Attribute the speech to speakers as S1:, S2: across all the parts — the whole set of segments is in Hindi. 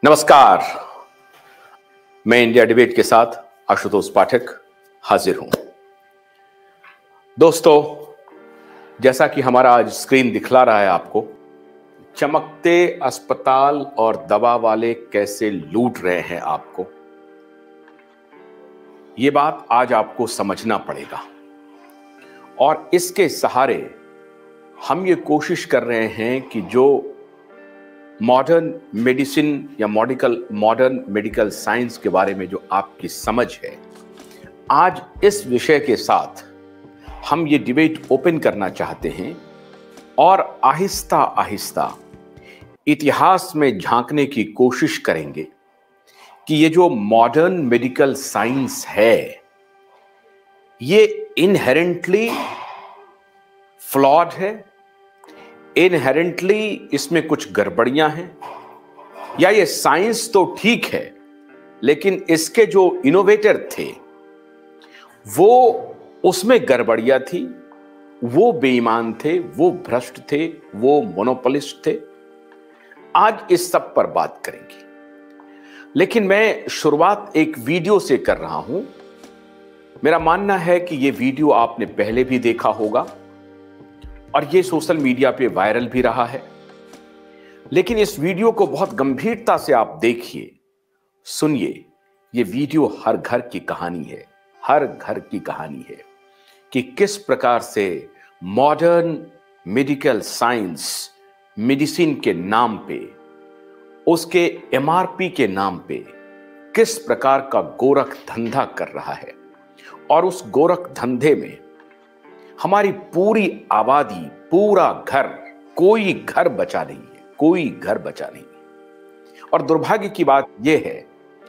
S1: नमस्कार। मैं इंडिया डिबेट के साथ आशुतोष पाठक हाजिर हूं। दोस्तों, जैसा कि हमारा आज स्क्रीन दिखला रहा है आपको, चमकते अस्पताल और दवा वाले कैसे लूट रहे हैं आपको, यह बात आज आपको समझना पड़ेगा। और इसके सहारे हम ये कोशिश कर रहे हैं कि जो मॉडर्न मेडिसिन या मॉडर्न मेडिकल साइंस के बारे में जो आपकी समझ है, आज इस विषय के साथ हम ये डिबेट ओपन करना चाहते हैं और आहिस्ता आहिस्ता इतिहास में झांकने की कोशिश करेंगे कि ये जो मॉडर्न मेडिकल साइंस है, ये इनहेरेंटली फ्लॉड है, इनहेरेंटली इसमें कुछ गड़बड़ियां हैं, या ये साइंस तो ठीक है लेकिन इसके जो इनोवेटर थे वो उसमें गड़बड़ियां थी, वो बेईमान थे, वो भ्रष्ट थे, वो मोनोपोलिस्ट थे। आज इस सब पर बात करेंगे, लेकिन मैं शुरुआत एक वीडियो से कर रहा हूं। मेरा मानना है कि यह वीडियो आपने पहले भी देखा होगा और ये सोशल मीडिया पे वायरल भी रहा है, लेकिन इस वीडियो को बहुत गंभीरता से आप देखिए, सुनिए। ये वीडियो हर घर की कहानी है, हर घर की कहानी है कि किस प्रकार से मॉडर्न मेडिकल साइंस मेडिसिन के नाम पे, उसके एमआरपी के नाम पे किस प्रकार का गोरख धंधा कर रहा है। और उस गोरख धंधे में हमारी पूरी आबादी, पूरा घर, कोई घर बचा नहीं है, कोई घर बचा नहीं है। और दुर्भाग्य की बात यह है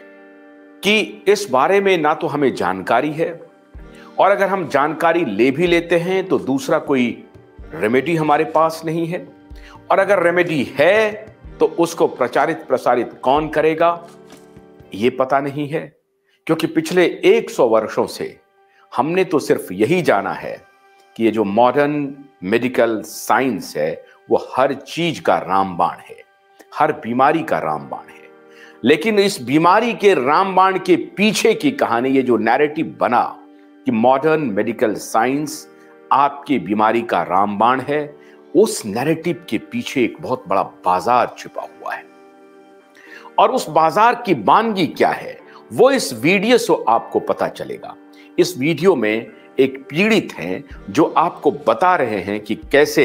S1: कि इस बारे में ना तो हमें जानकारी है, और अगर हम जानकारी ले भी लेते हैं तो दूसरा कोई रेमेडी हमारे पास नहीं है, और अगर रेमेडी है तो उसको प्रचारित प्रसारित कौन करेगा ये पता नहीं है। क्योंकि पिछले 100 वर्षों से हमने तो सिर्फ यही जाना है कि ये जो मॉडर्न मेडिकल साइंस है वो हर चीज का रामबाण है, हर बीमारी का रामबाण है। लेकिन इस बीमारी के रामबाण के पीछे की कहानी, ये जो नैरेटिव बना कि मॉडर्न मेडिकल साइंस आपकी बीमारी का रामबाण है, उस नैरेटिव के पीछे एक बहुत बड़ा बाजार छिपा हुआ है। और उस बाजार की बानगी क्या है वो इस वीडियो से आपको पता चलेगा। इस वीडियो में एक पीड़ित हैं जो आपको बता रहे हैं कि कैसे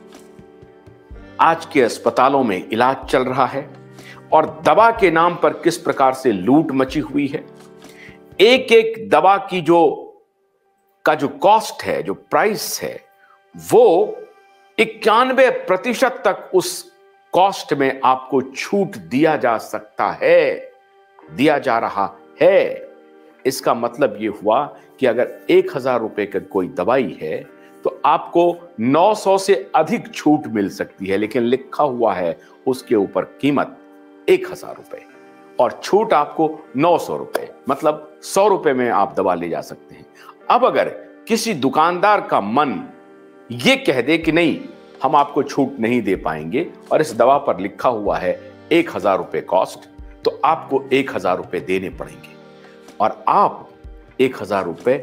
S1: आज के अस्पतालों में इलाज चल रहा है और दवा के नाम पर किस प्रकार से लूट मची हुई है। एक एक दवा की जो कॉस्ट है, जो प्राइस है, वो 91% तक उस कॉस्ट में आपको छूट दिया जा सकता है, दिया जा रहा है। इसका मतलब यह हुआ कि अगर 1000 रुपए की कोई दवाई है तो आपको 900 से अधिक छूट मिल सकती है, लेकिन लिखा हुआ है उसके ऊपर कीमत 1000 रुपए और छूट आपको 900 रुपए, मतलब 100 रुपए में आप दवा ले जा सकते हैं। अब अगर किसी दुकानदार का मन ये कह दे कि नहीं, हम आपको छूट नहीं दे पाएंगे और इस दवा पर लिखा हुआ है 1000 रुपए कॉस्ट, तो आपको 1000 रुपए देने पड़ेंगे और आप 1000 रुपए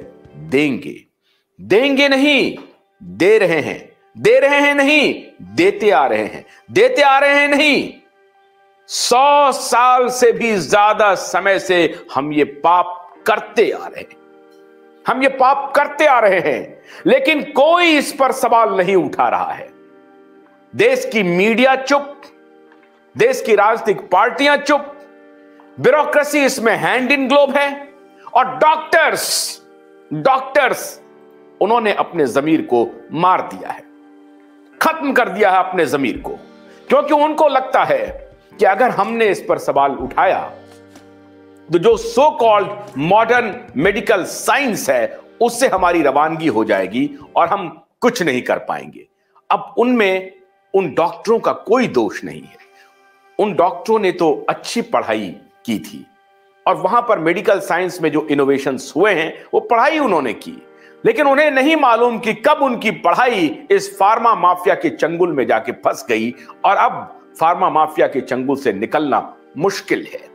S1: देंगे नहीं, दे रहे हैं नहीं, देते आ रहे हैं नहीं। 100 साल से भी ज्यादा समय से हम ये पाप करते आ रहे हैं, लेकिन कोई इस पर सवाल नहीं उठा रहा है। देश की मीडिया चुप, देश की राजनीतिक पार्टियां चुप, ब्यूरोक्रेसी इसमें हैंड इन ग्लोव है, और डॉक्टर्स उन्होंने अपने जमीर को मार दिया है, खत्म कर दिया है अपने जमीर को, क्योंकि उनको लगता है कि अगर हमने इस पर सवाल उठाया तो जो so called modern medical science है उससे हमारी रवानगी हो जाएगी और हम कुछ नहीं कर पाएंगे। अब उनमें उन डॉक्टरों का कोई दोष नहीं है। उन डॉक्टरों ने तो अच्छी पढ़ाई की थी और वहां पर मेडिकल साइंस में जो इनोवेशंस हुए हैं वो पढ़ाई उन्होंने की, लेकिन उन्हें नहीं मालूम कि कब उनकी पढ़ाई इस फार्मा माफिया के चंगुल में जाके फंस गई और अब फार्मा माफिया के चंगुल से निकलना मुश्किल है।